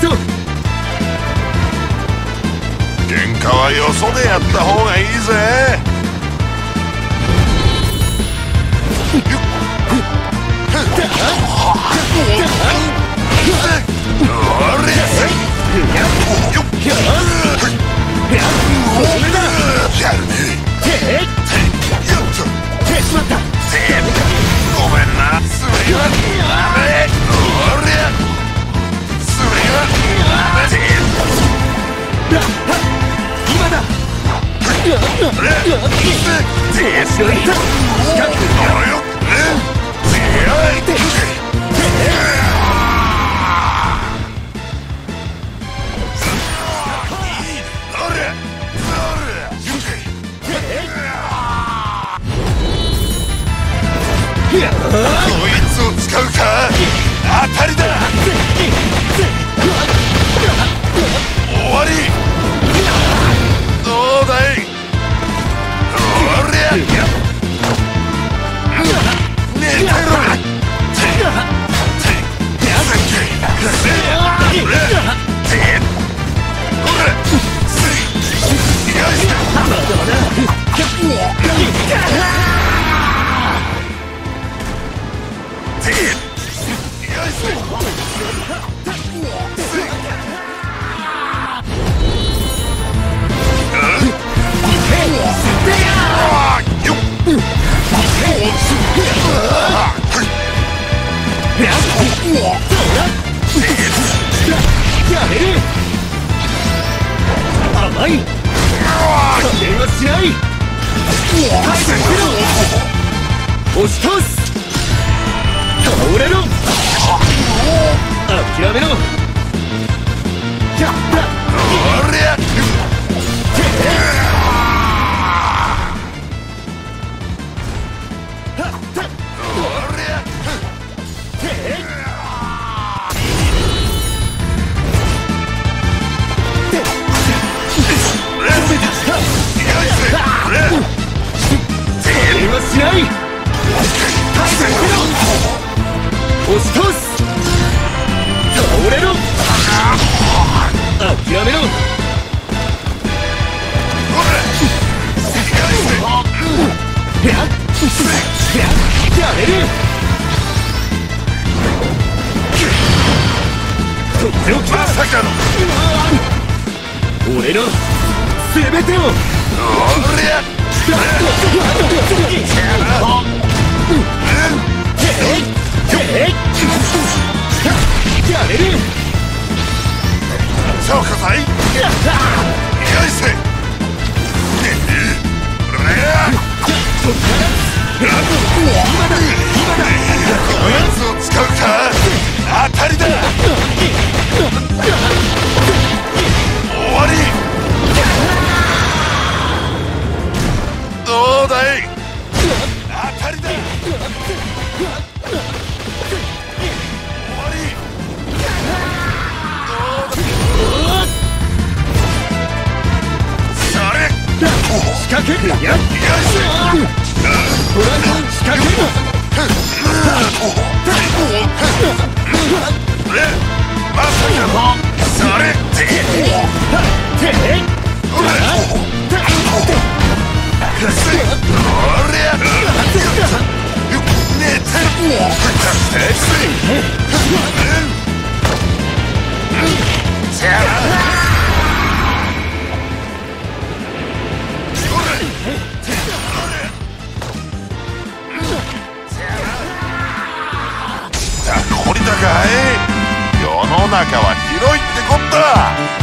ぞ。 喧嘩はよそでやった方がいいぜ。ごめんな。 今だ。 こいつを使うか。当たりだ。終わり。どうだい。おりゃ。寝てろ。 甘い。加減はしない。押し通す。倒れろ。諦めろ。しない。押し通す。倒れろ。諦めろ。やれる。とっておきだ。 まさかの俺の全てを。やれる。 そうかさい。よいせ。こいつを使うか。当たりだ。終わり。どうだい。当たりだ。終わり。それ。 仕掛ける。やっ。 よいせ。 仕掛ける。 まさかのそれ。こりだかい。世の中は広いってこった。